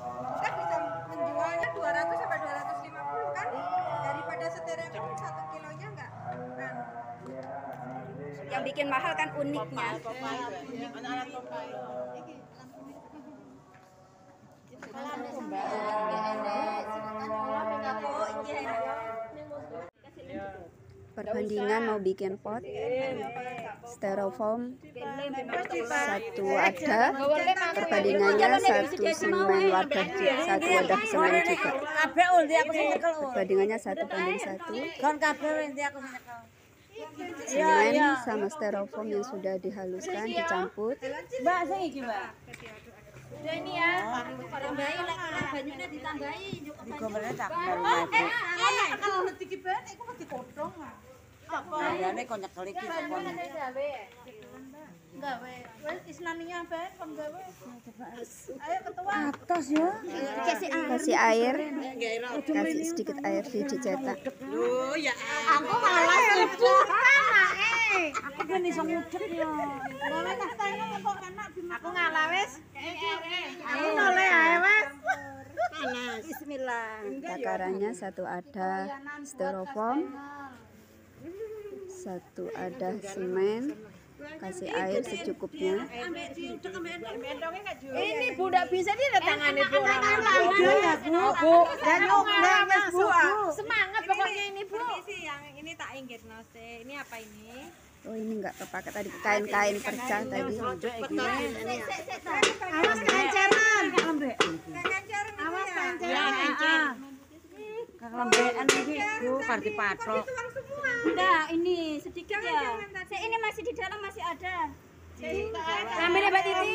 Kita bisa menjualnya 200 sampai 250 kan, daripada stereo 1 kilonya enggak kan. Yang bikin mahal kan uniknya. Anak-anak Popeye. Perbandingan mau bikin pot styrofoam satu ada, perbandingannya satu semen wadah, satu wadah semen juga. Perbandingannya 1:1. Semen sama styrofoam yang sudah dihaluskan dicampur. Mbak, saya iki, Mbak. Udah ini ya, tambahin lagi banyaknya ditambahin. Digombalnya tak Kalau ngetiki banget, aku mesti kodong. Apa? Ini kok nyekel iki kon. Enggak, wes isnaninya apa? Kon gawe. Ayo ketua. Atas ya. Kasih air, kasih sedikit air dicetak. Loh ya. Aku malah sibuk. Aku ben iso ngudek ya. Boleh tak tanya kok enak dimakan. Aku ngalah wis. Aku noleh ae wes. Panas. Bismillah. Takarannya satu ada styrofoam, satu ada semen, kasih air secukupnya. Ini Bu ndak bisa didatangane Bu. Bu, dan nyok Bu. Semangat pokoknya ini Bu. Yang ini tak inggit nose. Ini apa ini? Oh ini nggak kepake tadi, kain-kain perca tadi. Awas kenceran. Kenceran. Awas kenceran. Ya, encer. Kelembean iki Bu parti patok. Enggak, ini sedikit ya. Ini masih di dalam masih ada. Ambil Mbak Titi.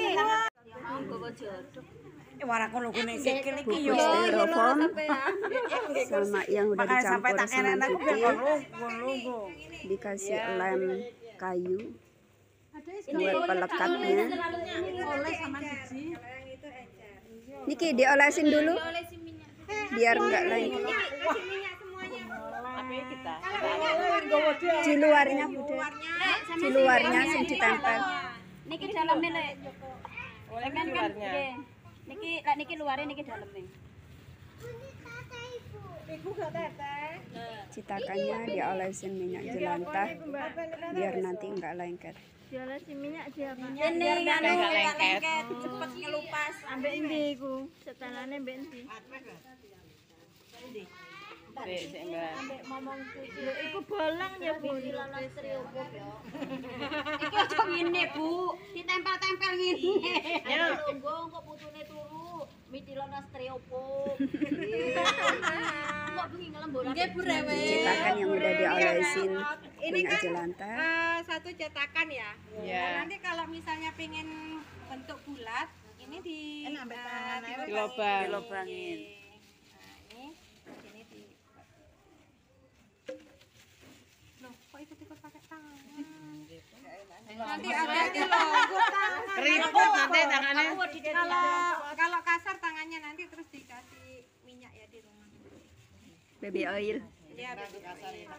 Warako lho gune sikil iki yo. Bungkus styrofoam sama yang udah Makanya sampai dicampur tak semen enak aku ben putih, lungguh. dikasih lem kayu buat pelekatnya. Oleh sama siji. Niki diolesin dulu biar nggak lengket. Tapi kita. Di luarnya udah, di luarnya sing ditempel. Niki dalamnya lek. Oleh kan luarnya. Niki lek niki luarnya niki dalamnya. Iku gak teteh. Citakannya diolesin minyak jelantah biar nanti nggak lengket. Diolesi minyak diapa? Ini nganu Nggak lengket. cepet ngelupas. Ambek endi iku? Setanane mbek endi? Sik Mbak. Ambek momongku. Lho iku bolong ya Bu. Iki aja ngene Bu. Ditempel-tempel ngene. Ya. Lungguh kok putune turu. Mitilana striopop. Kok bengi ngelemboran. Nggih Bu Rewe. Citakan yang udah diolesin Ini minyak kan jelantah. satu cetakan ya. Iya. Nah, nanti kalau misalnya pengen bentuk bulat, ini di Dilobang. Dilobangin. Nah, ini di Loh, kok ikut-ikut pakai tangan? Nanti hati-hati loh, gue tangan. Keriput nanti tangannya. Kalau kasar tangannya nanti terus dikasih minyak ya di rumah. Baby oil. Ya, kasar ya.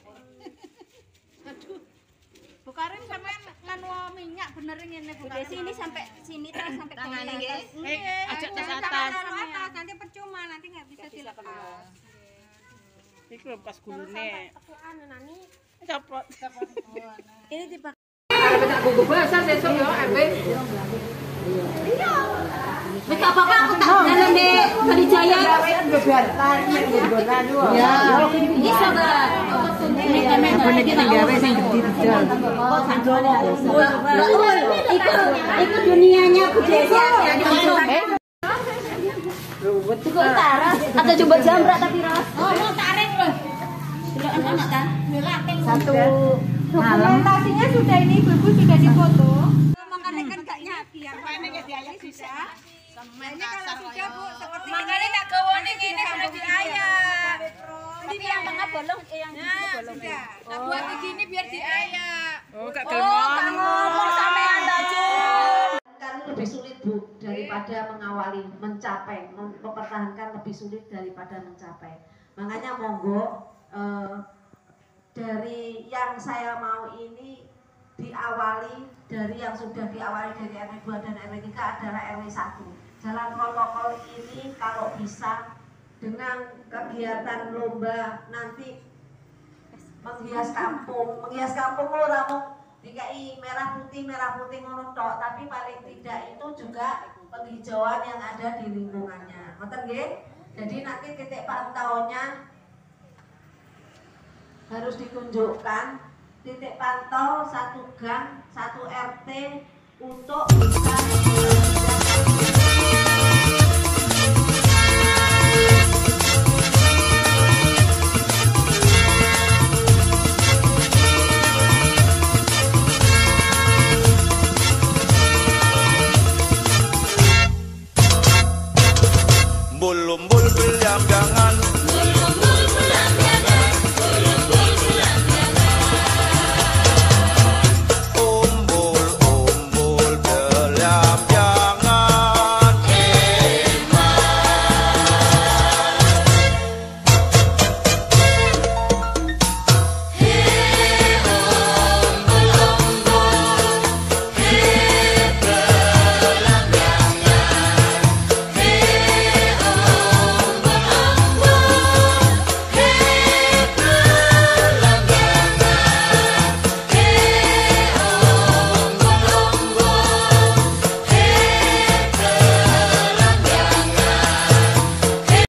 Bu Karin sampean nganu minyak bener ngene Bu. Desi ini sampai sini ta sampai tangan nggih. Ajak tas atas. Atas nanti percuma, nanti nggak bisa dilepas. Iki lho pas gulune. Copot. Ini dipakai. Wis apa-apa aku tak dalane Kali Jaya. Ya. Iso Mbak. Ini kamera iki tak gawe sing gede. Oh, sanjone. Iku dunianya Bu Desi adik ruwet kok taras. Ada coba jambrak tapi ras. Oh, mau tarik loh. Silakan anak kan. Satu Dokumentasinya sudah ini Ibu sudah difoto. Makanya kan gak nyapi ya. Ini sudah. Ini kalau sudah Bu seperti makanya tak gawone ngene sudah diayak. Ini yang tengah bolong, yang bolong. Nah, buat begini biar diayak. Oh, gak gelem ngomong sampean Jun. Kan lebih sulit Bu daripada mengawali mencapai, mempertahankan lebih sulit daripada mencapai. Makanya monggo dari yang saya mau ini diawali dari yang sudah diawali dari RW 2 dan RW 3 adalah RW 1. Jalan protokol ini kalau bisa dengan kegiatan lomba nanti menghias kampung ora mung DKI merah putih ngono tok, tapi paling tidak itu juga penghijauan yang ada di lingkungannya. Ngoten nggih? Jadi nanti titik pantaunya harus ditunjukkan, titik pantau 1 gang, 1 RT untuk bisa Bulbul yang jangan